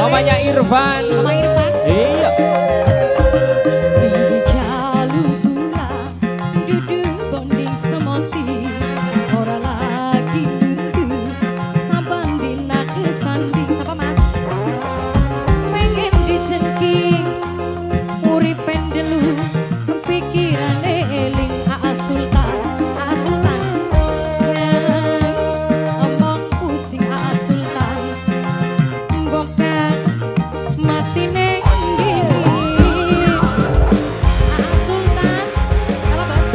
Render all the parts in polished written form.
Mamanya Irfan. Mama Irfan. Iya. Si jalu gula duduk bonding semoti ora lagi nundu saban dina kesanding sapa Mas pengen dijengking uripen delu pikirane eling Aa Sultan omong pusing Aa Sultan bokak mati neng gini Aa Sultan apa Bas?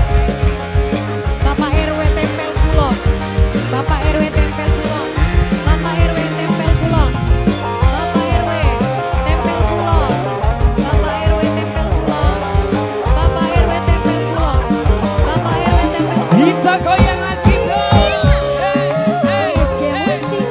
Bapak RW tempel kulon Bapak RW tempel kulon Bapak RW tempel kulon Bapak RW tempel kulon Bapak RW tempel kulon Bapak RW tempel kulon Bapak RW tempel kulon Kita goyang lagi dong. SC Musik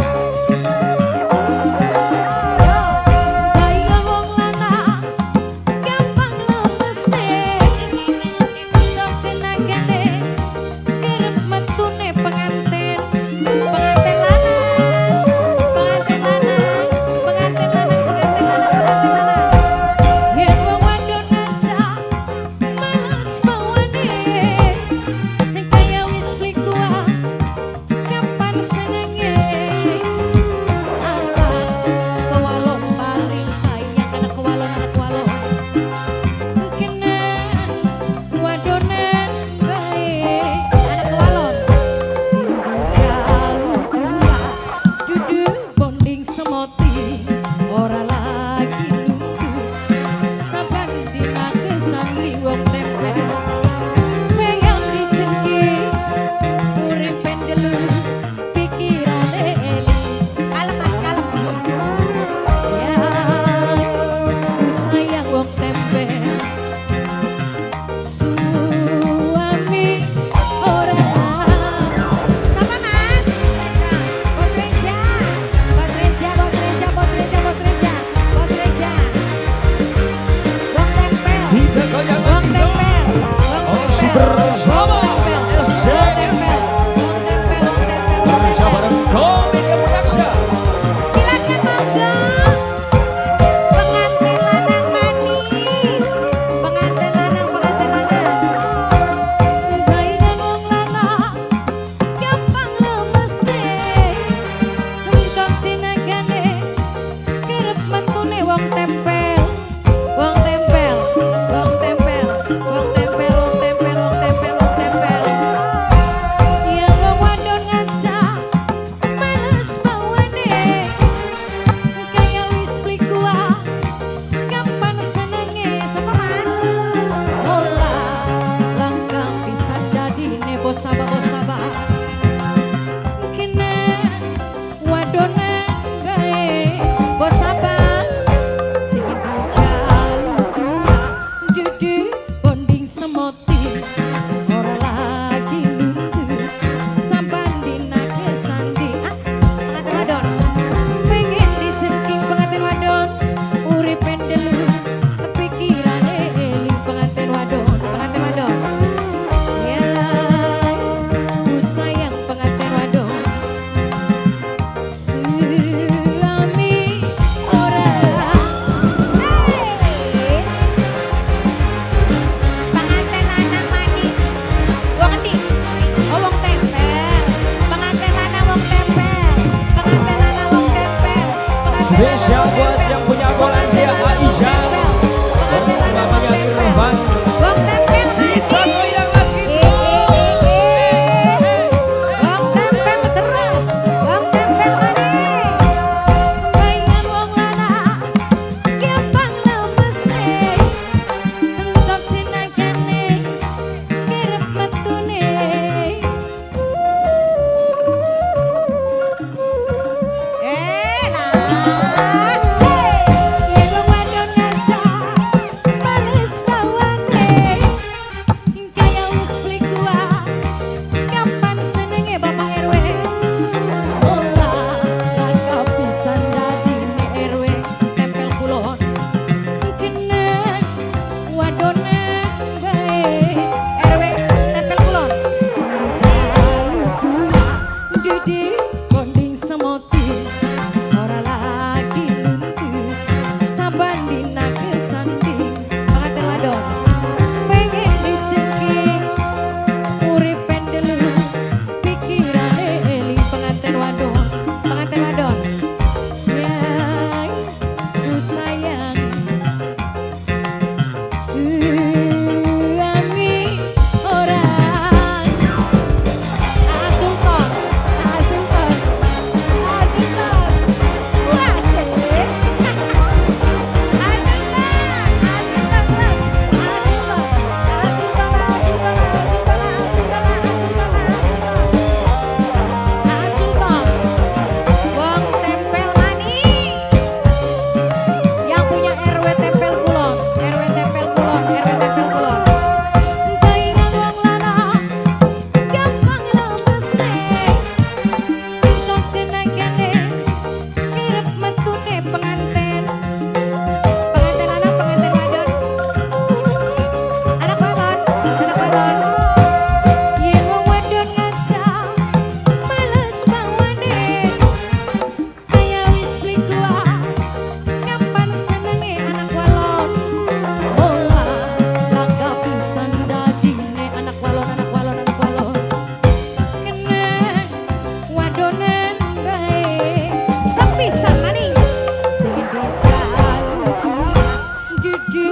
Bayi wong lanang gampang lemese Tok tenagane kerep metune pengantin Pengantin lanang Pengantin lanang Pengantin lanang Pengantin lanang Yen wong wadon aja males bawane kaya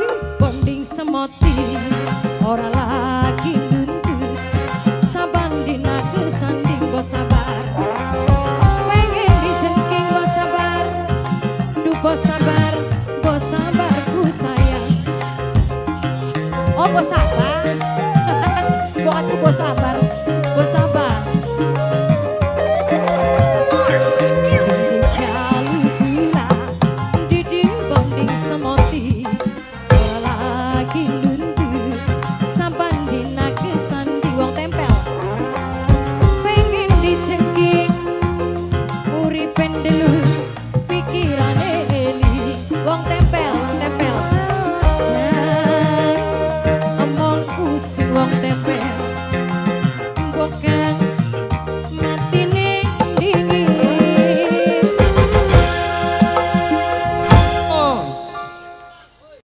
bonding semoti ora lagi nuntut saban dina kesanding bos sabar pengen dijengking bos sabar duh bos sabar ku sayang oh bos sabar bukan tuh bos sabar wong tempel